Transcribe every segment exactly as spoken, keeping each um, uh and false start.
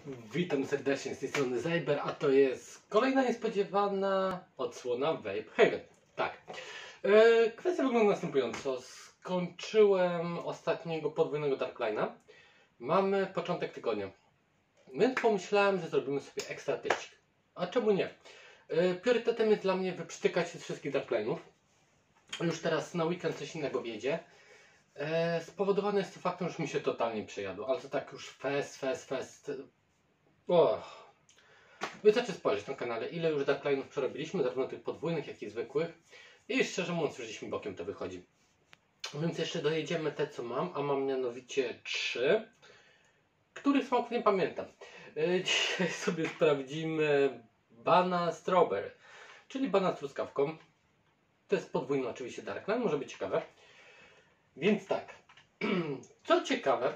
Witam serdecznie z tej strony Zajber, a to jest kolejna niespodziewana odsłona Vape Haven. Tak. E, kwestia wygląda następująco. Skończyłem ostatniego podwójnego Darkline'a. Mamy początek tygodnia. Więc pomyślałem, że zrobimy sobie ekstra tecik. A czemu nie? E, priorytetem jest dla mnie wyprztykać się z wszystkich Darkline'ów. Już teraz na weekend coś innego wiedzie. E, spowodowane jest to faktem, że mi się totalnie przejadło. Ale to tak już fest, fest, fest. Oh. Wystarczy spojrzeć na kanale, ile już Darkline'ów przerobiliśmy, zarówno tych podwójnych, jak i zwykłych. I szczerze mówiąc, już mi bokiem to wychodzi. Więc jeszcze dojedziemy te, co mam, a mam mianowicie trzy, których smaków nie pamiętam. Yy, dzisiaj sobie sprawdzimy Bana Strawberry, czyli bana z truskawką. To jest podwójny oczywiście Darkline, może być ciekawe. Więc tak, co ciekawe,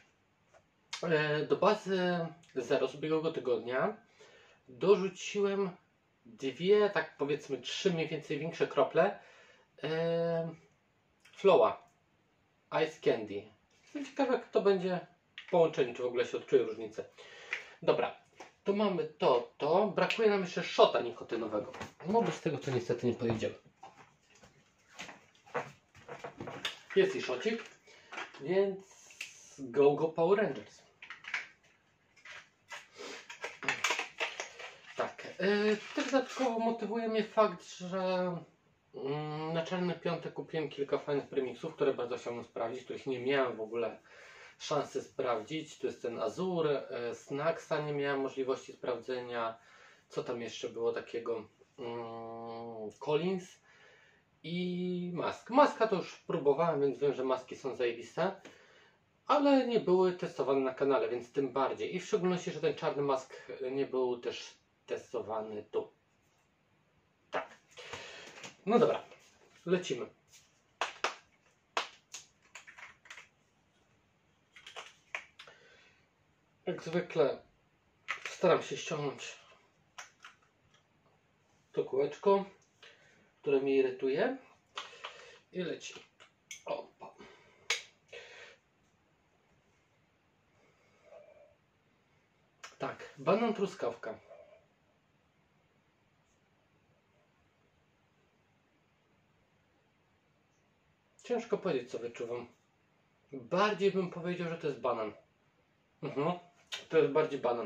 do bazy zero z ubiegłego tygodnia dorzuciłem dwie, tak powiedzmy trzy mniej więcej większe krople e, Flowa Ice Candy. Jestem ciekawy, jak to będzie w połączeniu, czy w ogóle się odczuje różnicę. Dobra, tu mamy to, to. Brakuje nam jeszcze szota nikotynowego. No bez tego to niestety nie pojedziemy. Jest i szocik, więc go go Power Rangers. Tak, yy, też dodatkowo motywuje mnie fakt, że yy, na Czarny Piątek kupiłem kilka fajnych premixów, które bardzo chciałem sprawdzić, których nie miałem w ogóle szansy sprawdzić. Tu jest ten Azur, yy, Snacksa nie miałem możliwości sprawdzenia. Co tam jeszcze było takiego? Yy, Collins i Mask. Maska to już próbowałem, więc wiem, że maski są zajebiste, ale nie były testowane na kanale, więc tym bardziej. I w szczególności, że ten czarny mask nie był też testowany tu. Tak. No dobra, lecimy. Jak zwykle staram się ściągnąć to kółeczko, które mnie irytuje, i lecimy. Opa. Tak, banan truskawka. Ciężko powiedzieć, co wyczuwam. Bardziej bym powiedział, że to jest banan. Mhm. To jest bardziej banan.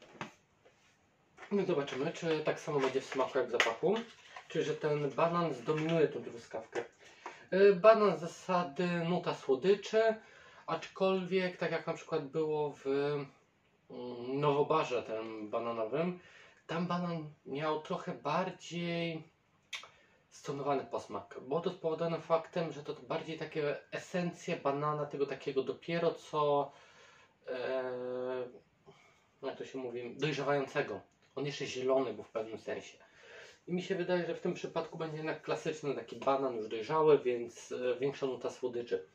No zobaczymy, czy tak samo będzie w smaku jak w zapachu. Czy że ten banan zdominuje tą truskawkę. Banan z zasady nuta słodyczy, aczkolwiek tak jak na przykład było w Nowobarze tym bananowym, tam banan miał trochę bardziej stonowany posmak. Było to spowodowane faktem, że to bardziej takie esencje banana, tego takiego dopiero co e, jak to się mówi, dojrzewającego. On jeszcze zielony był w pewnym sensie. I mi się wydaje, że w tym przypadku będzie jednak klasyczny taki banan już dojrzały, więc e, większa nuta słodyczy.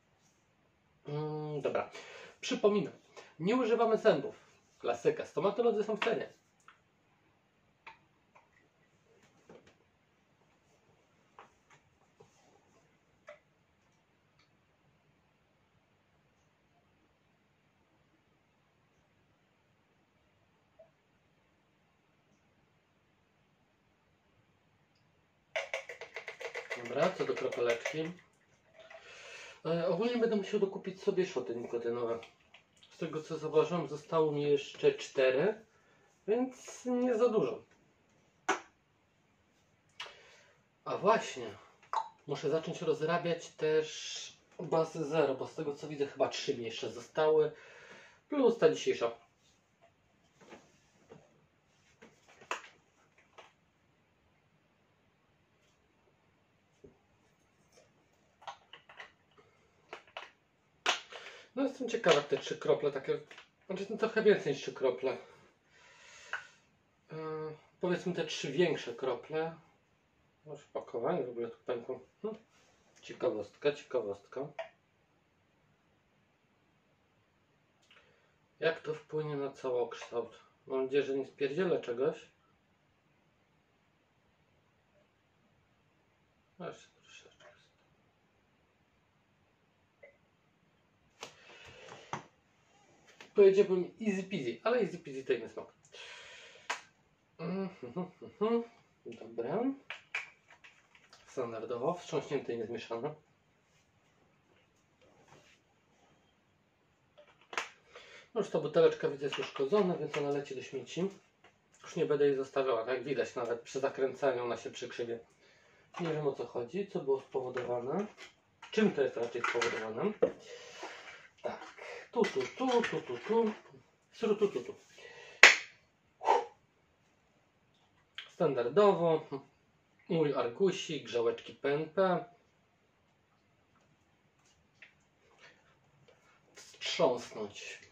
Mm, dobra, przypominam, nie używamy zębów. Klasyka, stomatolodzy są w cenie. Dobra, co do kropeleczki. E, ogólnie będę musiał dokupić sobie szoty nikotynowe. Z tego co zauważyłem, zostało mi jeszcze cztery, więc nie za dużo. A właśnie, muszę zacząć rozrabiać też bazę zero, bo z tego co widzę chyba trzy mi jeszcze zostały, plus ta dzisiejsza. No jestem ciekaw, jak te trzy krople takie, znaczy to trochę więcej niż trzy krople. Yy, powiedzmy te trzy większe krople. Może pakowanie w ogóle tu pękło. Hm. Ciekawostka, ciekawostka. Jak to wpłynie na całokształt? Mam nadzieję, że nie spierdzielę czegoś. Jeszcze troszeczkę. powiedziałbym easy peasy, ale easy peasy to inny smak. Mm, mm, mm, mm. Dobra. Standardowo, wstrząśnięte i niezmieszane. No już ta buteleczka widzę jest uszkodzona, więc ona leci do śmieci. Już nie będę jej zostawiała, tak jak widać, nawet przy zakręcaniu ona się przykrzywia. Nie wiem o co chodzi, co było spowodowane. Czym to jest raczej spowodowane? Tak, tu, tu, tu, tu, tu, tu, tu, tu, tu, tu. Standardowo, mój argusik, grzałeczki P N P. Wstrząsnąć.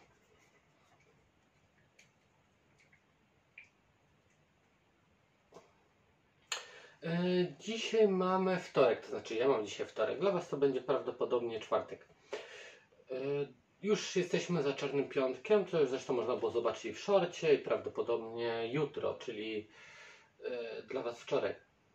Yy, dzisiaj mamy wtorek, to znaczy ja mam dzisiaj wtorek, dla Was to będzie prawdopodobnie czwartek. Yy, już jesteśmy za Czarnym Piątkiem, to już zresztą można było zobaczyć w szorcie i prawdopodobnie jutro, czyli yy, dla Was wczoraj.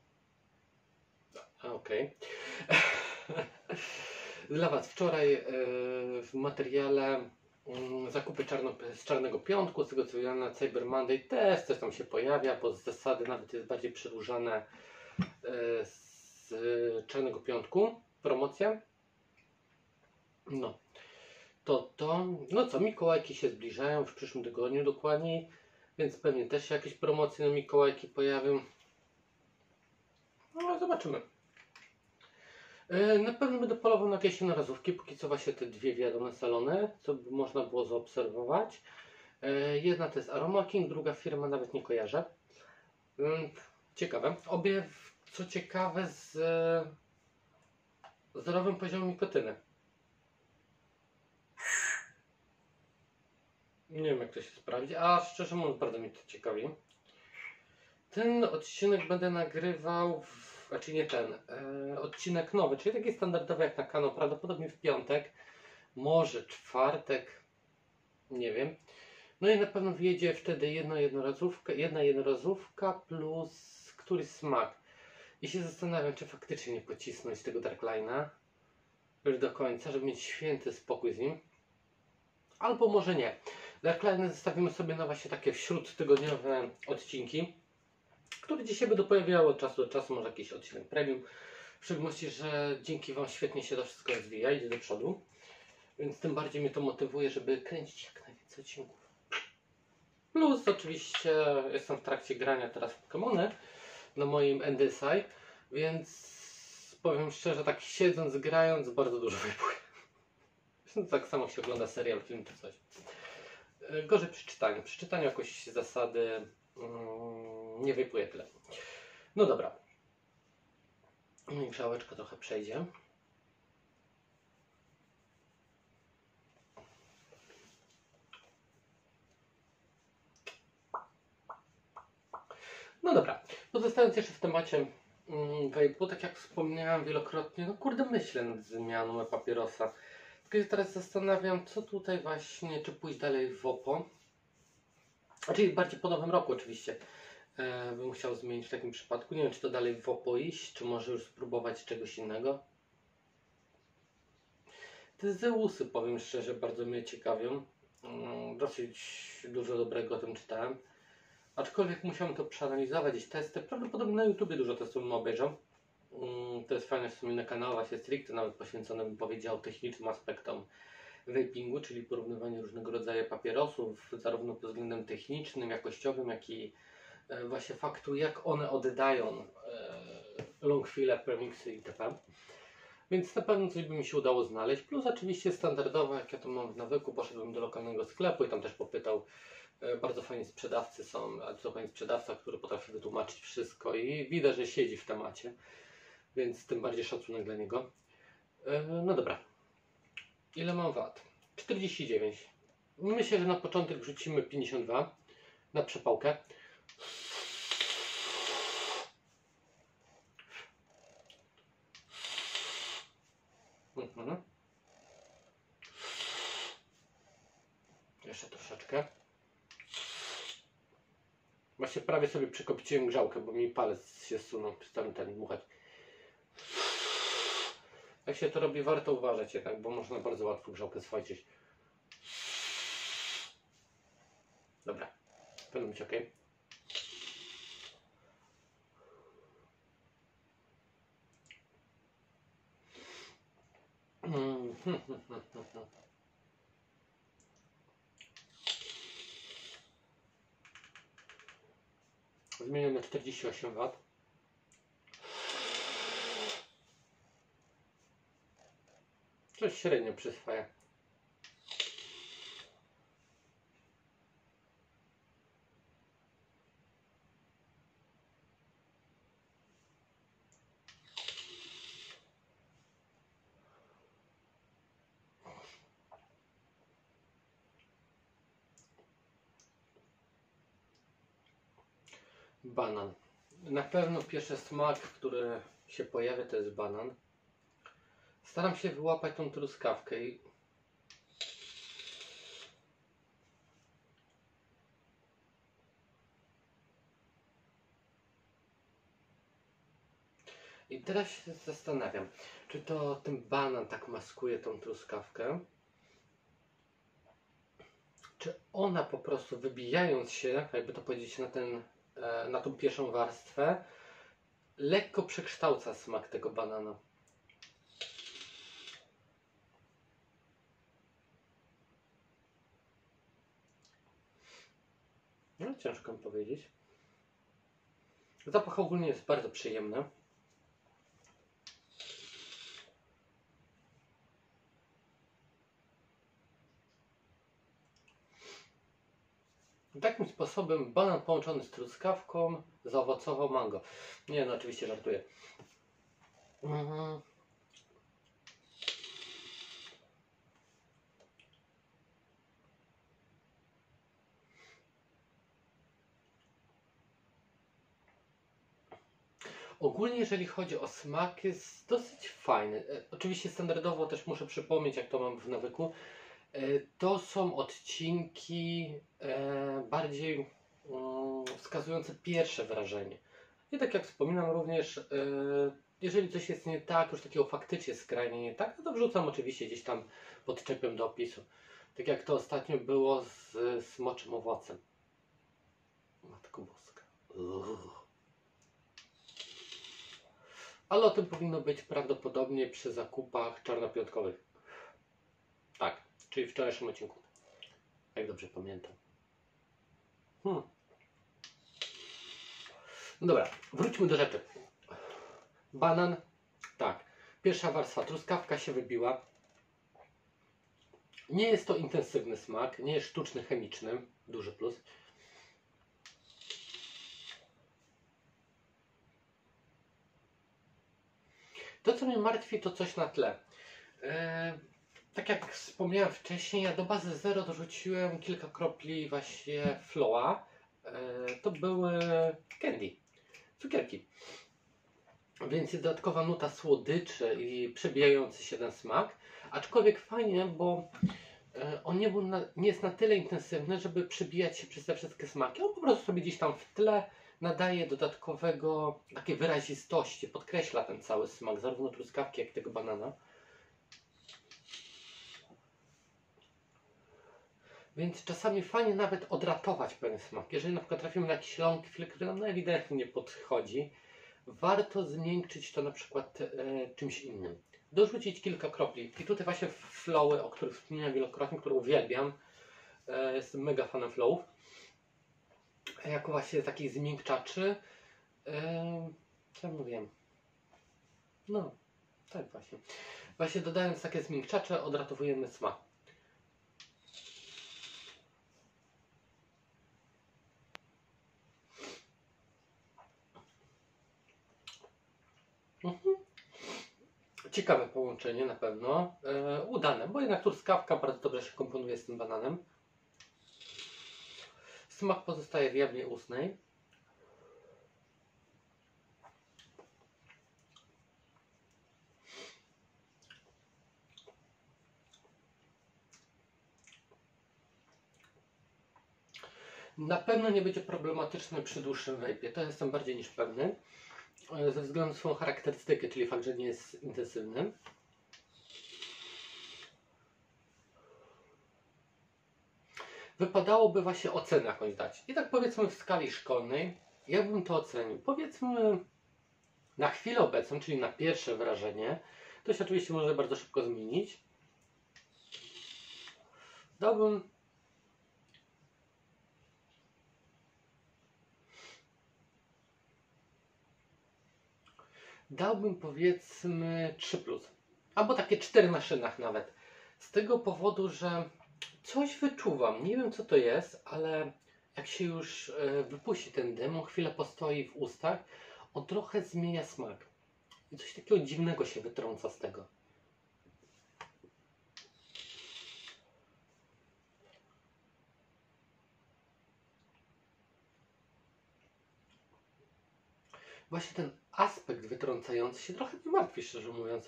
Okej. Okay. Dla Was wczoraj yy, w materiale yy, zakupy czarno, z Czarnego Piątku, z tego co wiem na Cyber Monday też coś tam się pojawia, bo z zasady nawet jest bardziej przedłużane yy, z Czarnego Piątku promocja. No. To to, no co, Mikołajki się zbliżają w przyszłym tygodniu dokładniej, więc pewnie też się jakieś promocje na Mikołajki pojawią. No zobaczymy. Na pewno będę polował na jakieś jednorazówki, póki co właśnie te dwie wjadą na salony, co by można było zaobserwować. Jedna to jest Aroma King, druga firma nawet nie kojarzę. Ciekawe. Obie, co ciekawe, z zdrowym poziomem nikotyny. Nie wiem jak to się sprawdzi, a szczerze mówiąc bardzo mnie to ciekawi. Ten odcinek będę nagrywał, w, znaczy nie ten, e, odcinek nowy, czyli taki standardowy jak na kanał, prawdopodobnie w piątek, może czwartek, nie wiem. No i na pewno wyjedzie wtedy jedna jednorazówka, jedna jednorazówka plus któryś smak. I się zastanawiam, czy faktycznie nie pocisnąć tego Darkline'a już do końca, żeby mieć święty spokój z nim. Albo może nie. Darkline zostawimy sobie na właśnie takie wśródtygodniowe odcinki, które dzisiaj będą pojawiały od czasu do czasu, może jakiś odcinek premium. W szczególności, że dzięki Wam świetnie się to wszystko rozwija, idzie do przodu. Więc tym bardziej mnie to motywuje, żeby kręcić jak najwięcej odcinków. Plus oczywiście jestem w trakcie grania teraz w Pokémony na moim N D S I, więc powiem szczerze, tak siedząc, grając, bardzo dużo wypływa. Tak samo się ogląda serial, film czy coś. Gorzej przy czytaniu. Przy czytaniu jakoś zasady mm, nie wypłuje tyle. No dobra. Grzałeczka trochę przejdzie. No dobra. Pozostając jeszcze w temacie mm, vape'u, tak jak wspomniałem wielokrotnie, no kurde myślę nad zmianą papierosa. Tylko się teraz zastanawiam, co tutaj właśnie, czy pójść dalej w Oppo. Znaczy bardziej po nowym roku oczywiście e, bym chciał zmienić w takim przypadku. Nie wiem, czy to dalej w Oppo iść, czy może już spróbować czegoś innego. Te Zeusy, powiem szczerze, bardzo mnie ciekawią. Mm, dosyć dużo dobrego o tym czytałem. Aczkolwiek musiałem to przeanalizować, gdzieś testy. Prawdopodobnie na YouTubie dużo testów bym obejrzał. Mm, to jest fajne w sumie na kanale właśnie stricte, nawet poświęcone bym powiedział technicznym aspektom vapingu, czyli porównywanie różnego rodzaju papierosów, zarówno pod względem technicznym, jakościowym, jak i e, właśnie faktu, jak one oddają e, long file, premixy itp. Więc na pewno coś by mi się udało znaleźć. Plus oczywiście standardowo, jak ja to mam w nawyku, poszedłem do lokalnego sklepu i tam też popytał. E, bardzo fajni sprzedawcy są, a to fajny sprzedawca, który potrafi wytłumaczyć wszystko i widać, że siedzi w temacie. Więc tym bardziej szacunek dla niego. E, no dobra. Ile mam wat? czterdzieści dziewięć. Myślę, że na początek wrzucimy pięćdziesiąt dwa na przepałkę. Mhm. Jeszcze troszeczkę. Właśnie prawie sobie przekopiciłem grzałkę, bo mi palec się zsunął, przestałem ten dmuchać. Jak się to robi, warto uważać jednak, bo można bardzo łatwo grzałkę schwajczyć. Dobra, powinno być ok. Mm. Zmieniam na czterdzieści osiem watów. Coś średnio przyswaja. Banan. Na pewno pierwszy smak, który się pojawia, to jest banan. Staram się wyłapać tą truskawkę i I teraz się zastanawiam, czy to ten banan tak maskuje tą truskawkę, czy ona po prostu wybijając się, jakby to powiedzieć, na, ten, na tą pierwszą warstwę, lekko przekształca smak tego banana. No, ciężko mi powiedzieć. Zapach ogólnie jest bardzo przyjemny. Takim sposobem banan połączony z truskawką zaowocował mango. Nie, no oczywiście żartuję. Mhm. Ogólnie jeżeli chodzi o smak, jest dosyć fajny. Oczywiście standardowo też muszę przypomnieć, jak to mam w nawyku. To są odcinki bardziej wskazujące pierwsze wrażenie. I tak jak wspominam również, jeżeli coś jest nie tak, już takiego faktycznie skrajnie nie tak, no to wrzucam oczywiście gdzieś tam podczepiam do opisu. Tak jak to ostatnio było z smoczym owocem. Matko boska. Uff. Ale o tym powinno być prawdopodobnie przy zakupach czarnopiątkowych. Tak, czyli w wczorajszym odcinku. Jak dobrze pamiętam. Hmm. No dobra, wróćmy do rzeczy. Banan, tak. Pierwsza warstwa, truskawka się wybiła. Nie jest to intensywny smak, nie jest sztuczny, chemiczny. Duży plus. To, co mnie martwi, to coś na tle. Eee, tak jak wspomniałem wcześniej, ja do bazy zero dorzuciłem kilka kropli właśnie floa. Eee, to były candy, cukierki. Więc jest dodatkowa nuta słodyczy i przebijający się ten smak. Aczkolwiek fajnie, bo on nie, był na, nie jest na tyle intensywny, żeby przebijać się przez te wszystkie smaki. On po prostu sobie gdzieś tam w tle nadaje dodatkowego, takiej wyrazistości, podkreśla ten cały smak, zarówno truskawki, jak i tego banana. Więc czasami fajnie nawet odratować pewien smak. Jeżeli na przykład trafimy na jakiś ląkwil, który nam ewidentnie nie podchodzi, warto zmiękczyć to na przykład e, czymś innym. Dorzucić kilka kropli. I tutaj właśnie flowy, o których wspomniałem wielokrotnie, które uwielbiam. E, jestem mega fanem flowów. Jako właśnie takich zmiękczaczy. E, co ja mówiłem? No, tak właśnie. Właśnie dodając takie zmiękczacze, odratowujemy smak. Mhm. Ciekawe połączenie na pewno. E, udane, bo jednak truskawka bardzo dobrze się komponuje z tym bananem. Smak pozostaje w jawnie ustnej. Na pewno nie będzie problematyczny przy dłuższym wejpie. To jestem bardziej niż pewny. Ze względu na swoją charakterystykę, czyli fakt, że nie jest intensywny. wypadałoby właśnie ocenę jakąś dać. I tak powiedzmy w skali szkolnej, jak bym to ocenił? Powiedzmy na chwilę obecną, czyli na pierwsze wrażenie, to się oczywiście może bardzo szybko zmienić. Dałbym Dałbym powiedzmy trzy plus, albo takie cztery na szynach nawet. Z tego powodu, że coś wyczuwam, nie wiem co to jest, ale jak się już wypuści ten dym, on chwilę postoi w ustach, on trochę zmienia smak. I coś takiego dziwnego się wytrąca z tego. Właśnie ten aspekt wytrącający się trochę mnie martwi, szczerze mówiąc.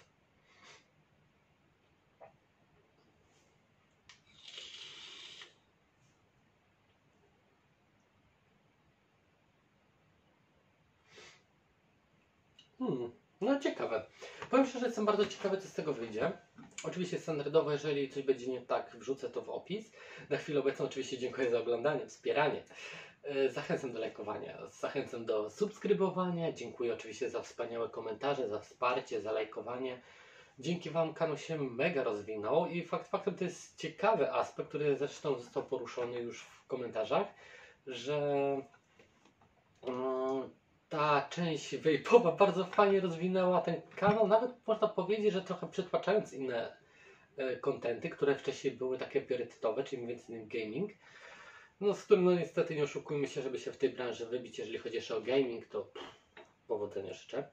Hmm, no ciekawe. Powiem szczerze, jestem bardzo ciekawy, co z tego wyjdzie. Oczywiście standardowo, jeżeli coś będzie nie tak, wrzucę to w opis. Na chwilę obecną oczywiście dziękuję za oglądanie, wspieranie. Zachęcam do lajkowania, zachęcam do subskrybowania. Dziękuję oczywiście za wspaniałe komentarze, za wsparcie, za lajkowanie. Dzięki Wam kanał się mega rozwinął i fakt faktem to jest ciekawy aspekt, który zresztą został poruszony już w komentarzach, że um, ta część vape'owa bardzo fajnie rozwinęła ten kanał, nawet można powiedzieć, że trochę przytłaczając inne kontenty, które wcześniej były takie priorytetowe, czyli między innymi gaming. No z którym no niestety nie oszukujmy się, żeby się w tej branży wybić, jeżeli chodzi jeszcze o gaming, to pff, powodzenia życzę.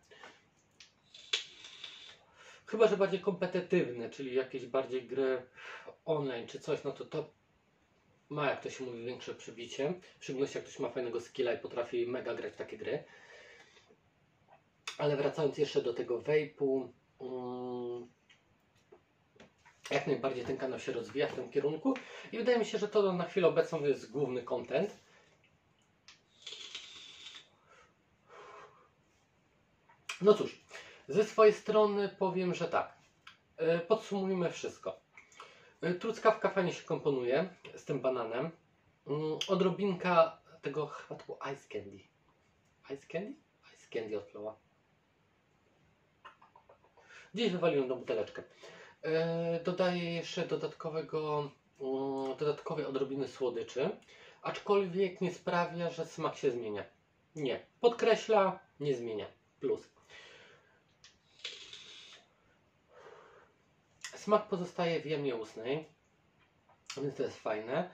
Chyba że bardziej kompetytywne, czyli jakieś bardziej gry online czy coś, no to to ma, jak to się mówi, większe przebicie. W szczególności jak ktoś ma fajnego skilla i potrafi mega grać w takie gry. Ale wracając jeszcze do tego vape'u, um, jak najbardziej ten kanał się rozwija w tym kierunku i wydaje mi się, że to na chwilę obecną jest główny content. No cóż, ze swojej strony powiem, że tak. Podsumujmy wszystko. Truskawka fajnie się komponuje z tym bananem. Odrobinka tego, chyba to było Ice Candy. Ice Candy? Ice Candy od Flowa. Gdzieś wywaliłem do buteleczkę. Dodaję jeszcze dodatkowego, dodatkowej odrobiny słodyczy, aczkolwiek nie sprawia, że smak się zmienia. Nie. Podkreśla, nie zmienia. Plus. Smak pozostaje w jamie ustnej, więc to jest fajne.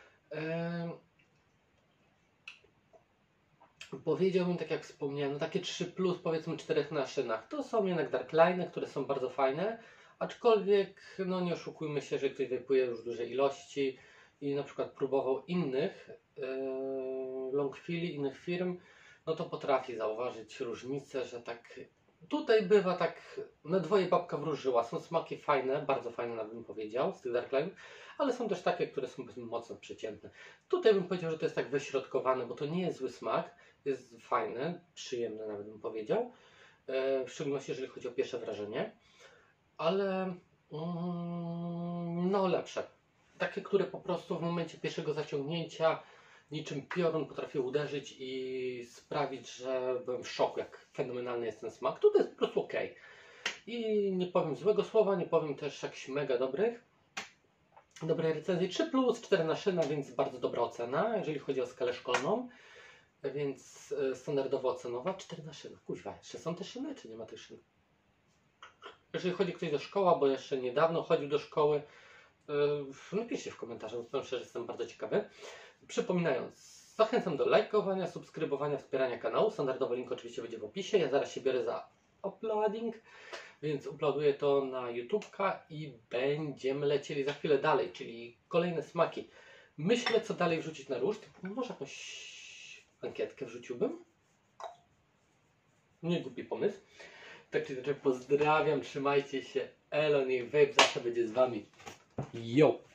Yy, powiedziałbym, tak jak wspomniałem, no takie trzy plus, powiedzmy cztery na szynach. To są jednak darkline'y, które są bardzo fajne, aczkolwiek no nie oszukujmy się, że ktoś wypłuje już duże ilości i na przykład próbował innych yy, longfili, innych firm, no to potrafi zauważyć różnicę, że tak tutaj bywa tak na dwoje babka wróżyła. Są smaki fajne, bardzo fajne nawet bym powiedział z tych darkline'ów, ale są też takie, które są mocno przeciętne. Tutaj bym powiedział, że to jest tak wyśrodkowane, bo to nie jest zły smak, jest fajny, przyjemny nawet bym powiedział, w szczególności jeżeli chodzi o pierwsze wrażenie, ale mm, no lepsze. Takie, które po prostu w momencie pierwszego zaciągnięcia niczym piorun potrafię uderzyć i sprawić, że byłem w szoku, jak fenomenalny jest ten smak. Tutaj jest po prostu ok. I nie powiem złego słowa, nie powiem też jakichś mega dobrych. Dobrej recenzji trzy plus, cztery na szyna, więc bardzo dobra ocena, jeżeli chodzi o skalę szkolną. Więc standardowo ocenowa, cztery na szyna. Kuźwa, jeszcze są te szyny, czy nie ma tych szyn? Jeżeli chodzi ktoś do szkoły, bo jeszcze niedawno chodził do szkoły, napiszcie w komentarzach, powiem szczerze, jestem bardzo ciekawy. Przypominając, zachęcam do lajkowania, subskrybowania, wspierania kanału. Standardowy link oczywiście będzie w opisie. Ja zaraz się biorę za uploading, więc uploaduję to na YouTube'ka i będziemy lecieli za chwilę dalej, czyli kolejne smaki. Myślę, co dalej wrzucić na ruszt. Może jakąś ankietkę wrzuciłbym? Nie głupi pomysł. Tak czy inaczej pozdrawiam, trzymajcie się. Elo, niech vape zawsze będzie z Wami. Yo!